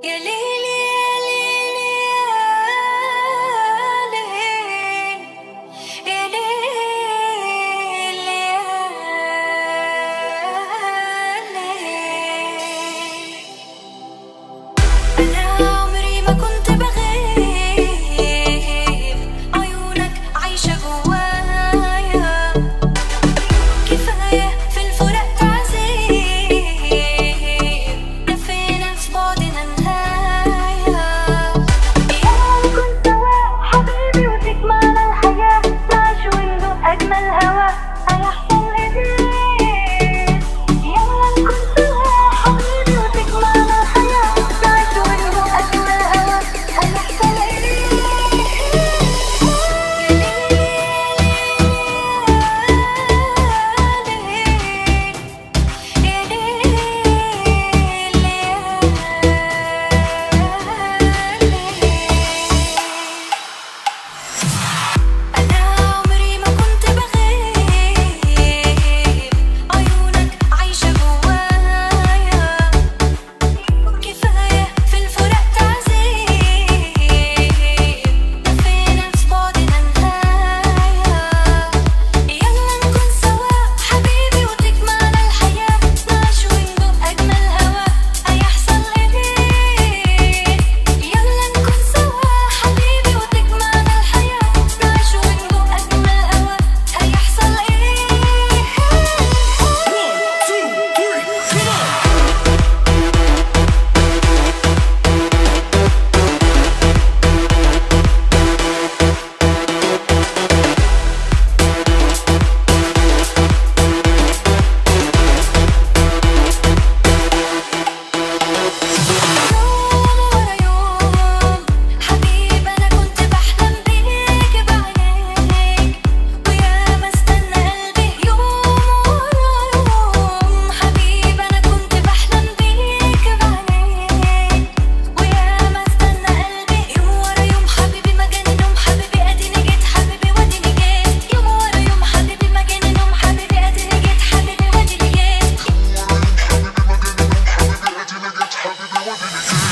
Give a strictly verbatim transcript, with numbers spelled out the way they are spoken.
يا ليلي يا ليلي يا ليل يا ليل يا ليل. أنا عمري ما كنت بغيب، عيونك عايشة جوايا، كفاية في الفراق تعذيب، دفينا في بعدنا نهاية. يلا نكون سوا حبيبي وتكملنا الحياة، نعيش وندوق أجمل هوا، هيحصل إيه؟ يلا نكون سوا حبيبي وتكملنا الحياة، نعيش وندوق أجمل هوا، هيحصل إيه؟ يا ليلي يا ليل أنا عمري ما كنت بغيب، عيونك عايشة جوايا، كفاية في الفراق تعذيب، دفينا في بعدنا نهاية. يلا نكون سوا حبيبي وتكملنا الحياة، نعيش وندوق أجمل هوا، هيحصل إيه؟ يلا نكون سوا حبيبي وتكملنا الحياة، نعيش وندوق أجمل هوا، هيحصل إيه؟ يوم ورا يوم حبيبي أنا كنت بحلم بيك بعينيك، وياما استنى قلبي يوم ورا يوم. حبيبي أنا كنت بحلم بيك بعينيك، وياما استنى قلبي يوم ورا يوم. حبيبي ما جاني نوم، حبيبي أديني جيت، حبيبي وأديني جيت، يوم ورا يوم. حبيبي ما جاني نوم، حبيبي أديني جيت، حبيبي وأديني جيت.